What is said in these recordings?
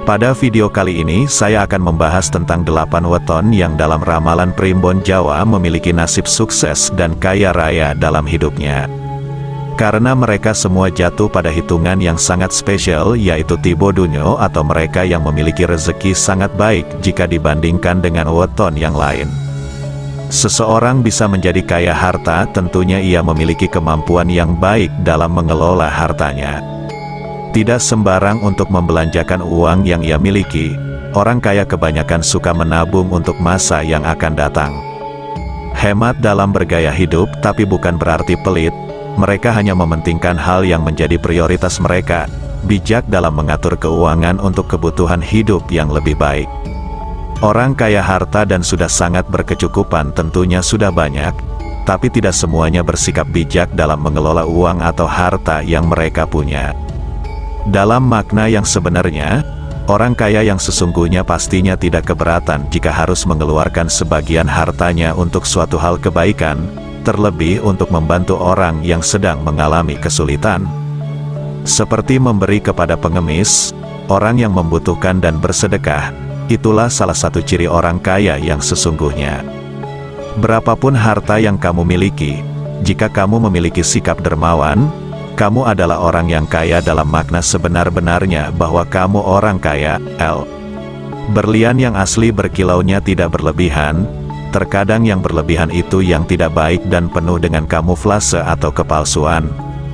Pada video kali ini saya akan membahas tentang 8 weton yang dalam ramalan Primbon Jawa memiliki nasib sukses dan kaya raya dalam hidupnya. Karena mereka semua jatuh pada hitungan yang sangat spesial, yaitu Tibo Dunyo atau mereka yang memiliki rezeki sangat baik jika dibandingkan dengan weton yang lain. Seseorang bisa menjadi kaya harta tentunya ia memiliki kemampuan yang baik dalam mengelola hartanya. Tidak sembarang untuk membelanjakan uang yang ia miliki. Orang kaya kebanyakan suka menabung untuk masa yang akan datang. Hemat dalam bergaya hidup tapi bukan berarti pelit. Mereka hanya mementingkan hal yang menjadi prioritas mereka. Bijak dalam mengatur keuangan untuk kebutuhan hidup yang lebih baik. Orang kaya harta dan sudah sangat berkecukupan tentunya sudah banyak, tapi tidak semuanya bersikap bijak dalam mengelola uang atau harta yang mereka punya. Dalam makna yang sebenarnya, orang kaya yang sesungguhnya pastinya tidak keberatan jika harus mengeluarkan sebagian hartanya untuk suatu hal kebaikan, terlebih untuk membantu orang yang sedang mengalami kesulitan. Seperti memberi kepada pengemis, orang yang membutuhkan dan bersedekah, itulah salah satu ciri orang kaya yang sesungguhnya. Berapapun harta yang kamu miliki, jika kamu memiliki sikap dermawan, kamu adalah orang yang kaya dalam makna sebenar-benarnya bahwa kamu orang kaya. Berlian yang asli berkilaunya tidak berlebihan, terkadang yang berlebihan itu yang tidak baik dan penuh dengan kamuflase atau kepalsuan.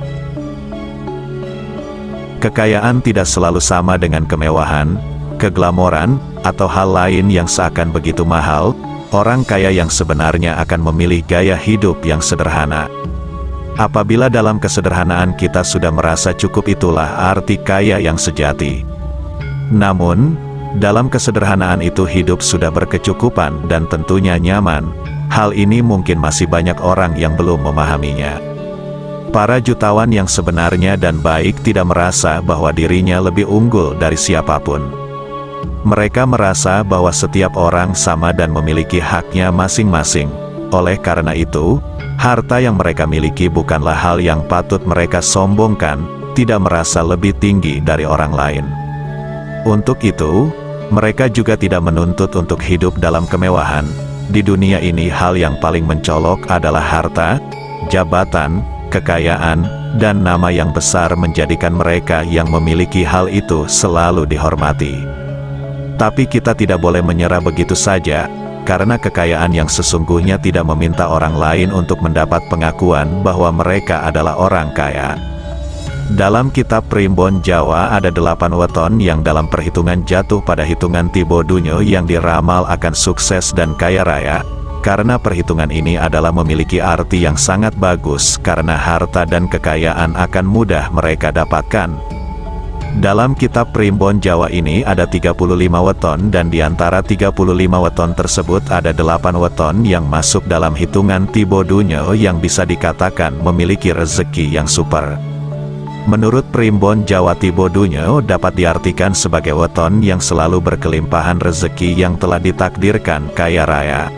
Kekayaan tidak selalu sama dengan kemewahan, keglamoran, atau hal lain yang seakan begitu mahal. Orang kaya yang sebenarnya akan memilih gaya hidup yang sederhana. Apabila dalam kesederhanaan kita sudah merasa cukup, itulah arti kaya yang sejati. Namun, dalam kesederhanaan itu hidup sudah berkecukupan dan tentunya nyaman. Hal ini mungkin masih banyak orang yang belum memahaminya. Para jutawan yang sebenarnya dan baik tidak merasa bahwa dirinya lebih unggul dari siapapun. Mereka merasa bahwa setiap orang sama dan memiliki haknya masing-masing. Oleh karena itu, harta yang mereka miliki bukanlah hal yang patut mereka sombongkan, tidak merasa lebih tinggi dari orang lain. Untuk itu, mereka juga tidak menuntut untuk hidup dalam kemewahan. Di dunia ini hal yang paling mencolok adalah harta, jabatan, kekayaan, dan nama yang besar menjadikan mereka yang memiliki hal itu selalu dihormati. Tapi kita tidak boleh menyerah begitu saja. Karena kekayaan yang sesungguhnya tidak meminta orang lain untuk mendapat pengakuan bahwa mereka adalah orang kaya. Dalam kitab Primbon Jawa ada 8 weton yang dalam perhitungan jatuh pada hitungan Tibo Dunyo yang diramal akan sukses dan kaya raya. Karena perhitungan ini adalah memiliki arti yang sangat bagus karena harta dan kekayaan akan mudah mereka dapatkan. Dalam kitab Primbon Jawa ini ada 35 weton dan di antara 35 weton tersebut ada 8 weton yang masuk dalam hitungan Tibo Dunyo yang bisa dikatakan memiliki rezeki yang super. Menurut Primbon Jawa, Tibo Dunyo dapat diartikan sebagai weton yang selalu berkelimpahan rezeki yang telah ditakdirkan kaya raya.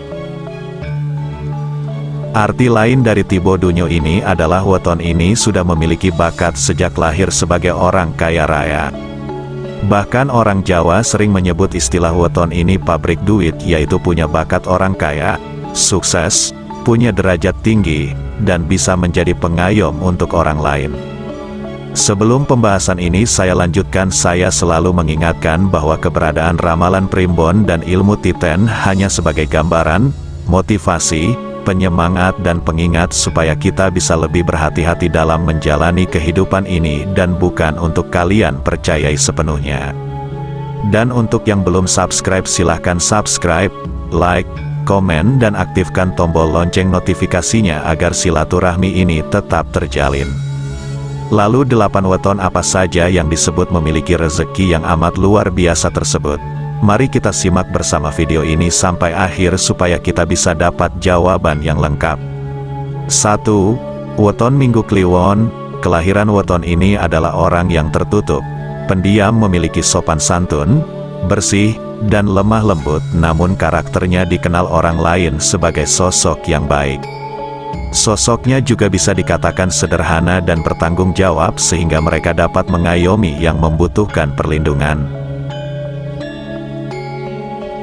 Arti lain dari Tibo Dunyo ini adalah weton ini sudah memiliki bakat sejak lahir sebagai orang kaya raya. Bahkan orang Jawa sering menyebut istilah weton ini pabrik duit, yaitu punya bakat orang kaya, sukses, punya derajat tinggi, dan bisa menjadi pengayom untuk orang lain. Sebelum pembahasan ini saya lanjutkan, saya selalu mengingatkan bahwa keberadaan ramalan Primbon dan ilmu titen hanya sebagai gambaran, motivasi, penyemangat dan pengingat supaya kita bisa lebih berhati-hati dalam menjalani kehidupan ini dan bukan untuk kalian percayai sepenuhnya. Dan untuk yang belum subscribe silahkan subscribe, like, komen dan aktifkan tombol lonceng notifikasinya agar silaturahmi ini tetap terjalin. Lalu 8 weton apa saja yang disebut memiliki rezeki yang amat luar biasa tersebut? Mari kita simak bersama video ini sampai akhir supaya kita bisa dapat jawaban yang lengkap. 1. Weton Minggu Kliwon. Kelahiran weton ini adalah orang yang tertutup, pendiam, memiliki sopan santun, bersih, dan lemah lembut, namun karakternya dikenal orang lain sebagai sosok yang baik. Sosoknya juga bisa dikatakan sederhana dan bertanggung jawab sehingga mereka dapat mengayomi yang membutuhkan perlindungan.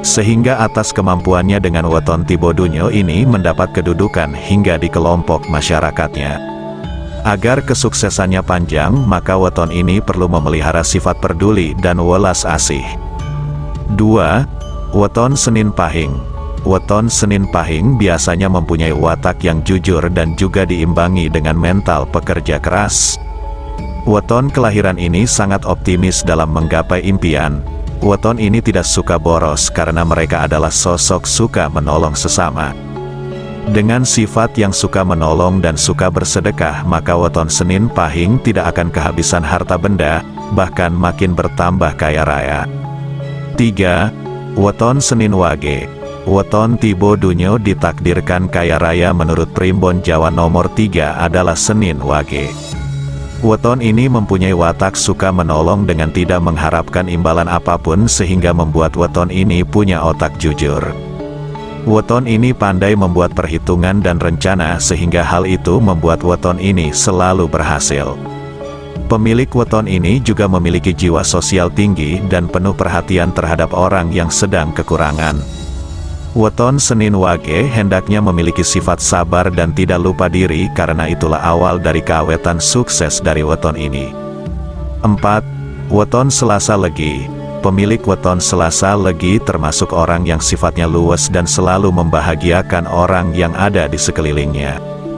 Sehingga atas kemampuannya dengan weton tibo dunyo ini mendapat kedudukan hingga di kelompok masyarakatnya. Agar kesuksesannya panjang, maka weton ini perlu memelihara sifat peduli dan welas asih. 2. Weton Senin Pahing. Weton Senin Pahing biasanya mempunyai watak yang jujur dan juga diimbangi dengan mental pekerja keras. Weton kelahiran ini sangat optimis dalam menggapai impian. Weton ini tidak suka boros karena mereka adalah sosok suka menolong sesama. Dengan sifat yang suka menolong dan suka bersedekah, maka weton Senin Pahing tidak akan kehabisan harta benda, bahkan makin bertambah kaya raya. 3. Weton Senin Wage. Weton tibo dunyo ditakdirkan kaya raya menurut Primbon Jawa nomor 3 adalah Senin Wage. Weton ini mempunyai watak suka menolong dengan tidak mengharapkan imbalan apapun sehingga membuat weton ini punya otak jujur. Weton ini pandai membuat perhitungan dan rencana sehingga hal itu membuat weton ini selalu berhasil. Pemilik weton ini juga memiliki jiwa sosial tinggi dan penuh perhatian terhadap orang yang sedang kekurangan. Weton Senin Wage hendaknya memiliki sifat sabar dan tidak lupa diri karena itulah awal dari keawetan sukses dari weton ini. 4. Weton Selasa Legi. Pemilik weton Selasa Legi termasuk orang yang sifatnya luwes dan selalu membahagiakan orang yang ada di sekelilingnya.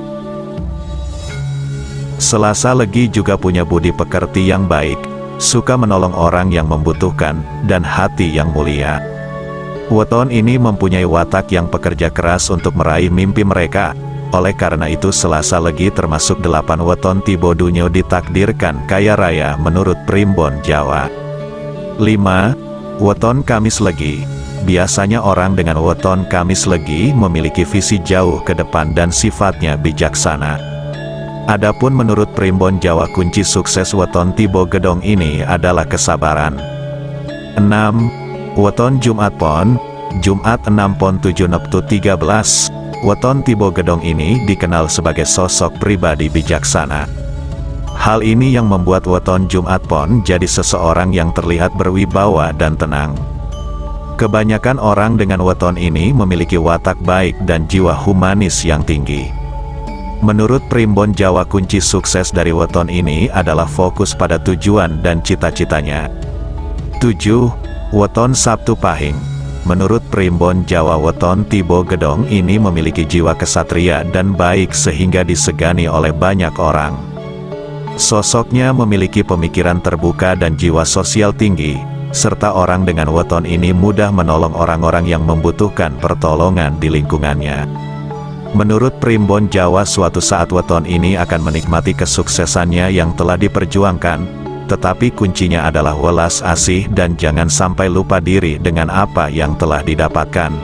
Selasa Legi juga punya budi pekerti yang baik, suka menolong orang yang membutuhkan, dan hati yang mulia. Weton ini mempunyai watak yang pekerja keras untuk meraih mimpi mereka. Oleh karena itu Selasa Legi termasuk 8 weton tibo dunyo ditakdirkan kaya raya menurut Primbon Jawa. 5. Weton Kamis Legi. Biasanya orang dengan weton Kamis Legi memiliki visi jauh ke depan dan sifatnya bijaksana. Adapun menurut Primbon Jawa kunci sukses weton tibo gedong ini adalah kesabaran. 6. Weton Jumat Pon. Jumat 6 Pon 7 Neptu 13. Weton tibo gedong ini dikenal sebagai sosok pribadi bijaksana. Hal ini yang membuat weton Jumat Pon jadi seseorang yang terlihat berwibawa dan tenang. Kebanyakan orang dengan weton ini memiliki watak baik dan jiwa humanis yang tinggi. Menurut Primbon Jawa kunci sukses dari weton ini adalah fokus pada tujuan dan cita-citanya. 7. Weton Sabtu Pahing. Menurut Primbon Jawa weton tibo gedong ini memiliki jiwa kesatria dan baik sehingga disegani oleh banyak orang. Sosoknya memiliki pemikiran terbuka dan jiwa sosial tinggi, serta orang dengan weton ini mudah menolong orang-orang yang membutuhkan pertolongan di lingkungannya. Menurut Primbon Jawa suatu saat weton ini akan menikmati kesuksesannya yang telah diperjuangkan, tetapi kuncinya adalah welas asih dan jangan sampai lupa diri dengan apa yang telah didapatkan.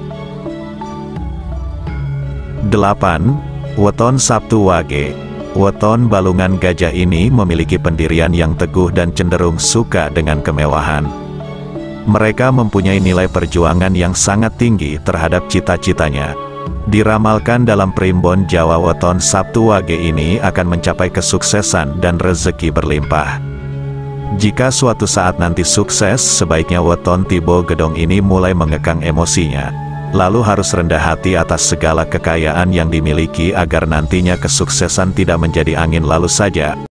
8. Weton Sabtu Wage. Weton Balungan Gajah ini memiliki pendirian yang teguh dan cenderung suka dengan kemewahan. Mereka mempunyai nilai perjuangan yang sangat tinggi terhadap cita-citanya. Diramalkan dalam Primbon Jawa weton Sabtu Wage ini akan mencapai kesuksesan dan rezeki berlimpah. Jika suatu saat nanti sukses, sebaiknya weton tibo gedong ini mulai mengekang emosinya. Lalu harus rendah hati atas segala kekayaan yang dimiliki agar nantinya kesuksesan tidak menjadi angin lalu saja.